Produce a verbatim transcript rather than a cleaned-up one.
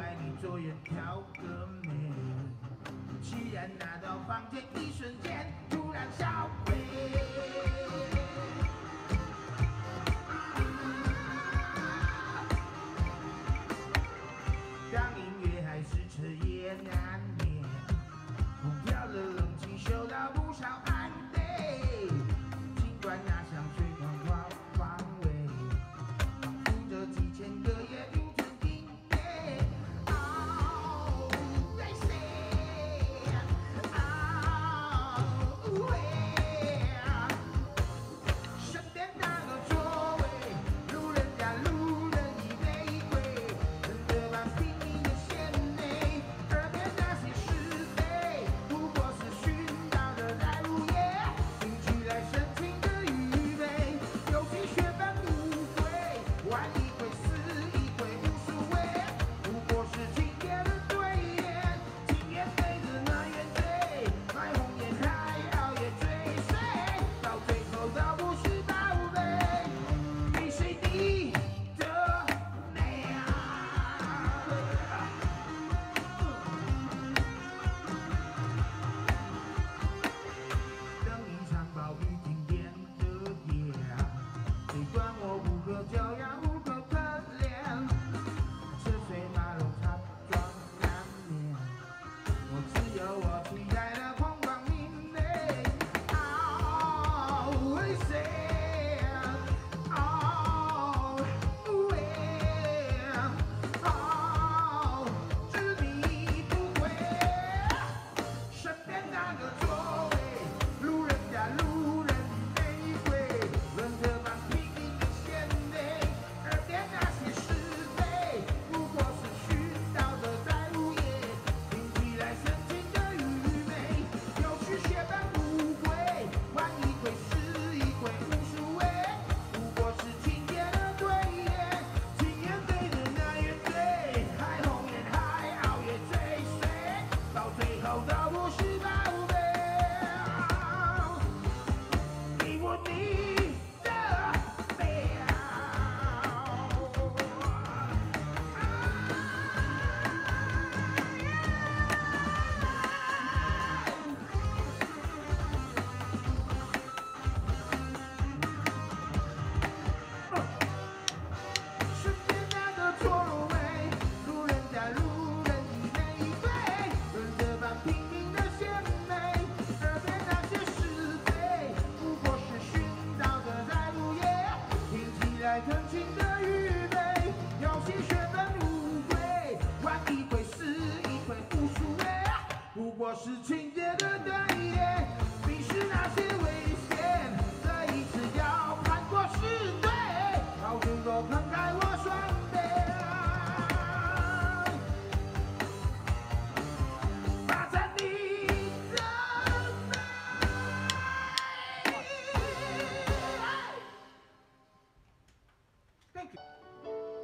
外女作业挑个眉，既然拿到房间，一瞬间突然消费。当音乐还是彻夜难眠，空调的冷气嗅到不少暧昧，尽管那香水狂花芳味，附着几千个夜不准停歇。哦，对谁？哦，喂，身边那个座位，路人甲路人乙玫瑰，人的般拼命的献媚，耳边那些是非，不过是寻找的在午夜，听起来深情的愚昧，有些血般无悔，玩一回死一回无所谓，不过是情节的对联，情愿对着那原罪，买红颜还熬夜追随，到最后都不是宝贝，比谁低的美啊！等一场暴雨停电的夜，谁管我无可救药无可可怜，车水马龙擦撞难免，我只有我期待的风光明媚。哦，为谁？哦，喂，哦，执迷不悔，身边那个座位，路人甲路人乙玫瑰，轮着般拼命的献媚，耳边那些是非，不过是寻找的在午夜，听起来深情的愚昧，有时血般无悔，玩一回是一回无所谓，不过是情节的对联，情愿对着那原罪，还红颜还熬夜追随，到最后都不是宝贝。你我你的美啊！身边那个座位，路人甲路人乙玫瑰，轮着般拼命的献媚，耳边那些是非，不过是寻找的在午夜，听起来纯情的愚昧，有些血本无归，玩一回是一回无所谓，不过是情。